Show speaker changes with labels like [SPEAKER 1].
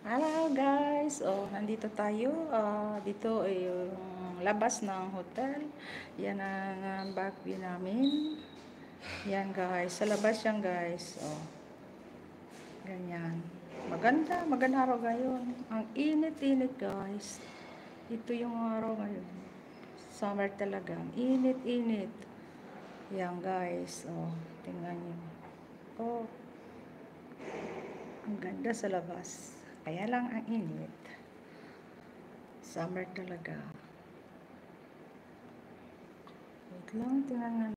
[SPEAKER 1] Hello guys! Nandito tayo. Dito ay yung labas ng hotel. Yan ang back view namin. Yan guys. Sa labas yan guys. Ganyan. Maganda. Maganda araw ngayon. Ang init-init guys. Ito yung araw ngayon. Summer talaga. Init-init. Yan guys. Tingnan nyo. Ang ganda sa labas. Kaya lang ang init. Summer talaga. Wait lang, tingnan nga